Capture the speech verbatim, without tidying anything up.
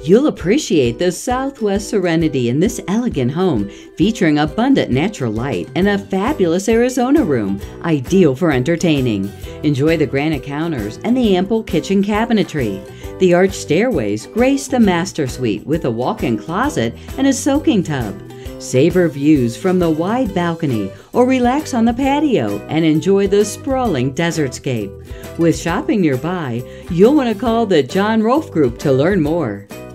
You'll appreciate the southwest serenity in this elegant home, featuring abundant natural light and a fabulous Arizona room, ideal for entertaining. Enjoy the granite counters and the ample kitchen cabinetry. The arched stairways grace the master suite with a walk-in closet and a soaking tub. Savor views from the wide balcony or relax on the patio and enjoy the sprawling desertscape. With shopping nearby, you'll want to call the John Rolfe Group to learn more.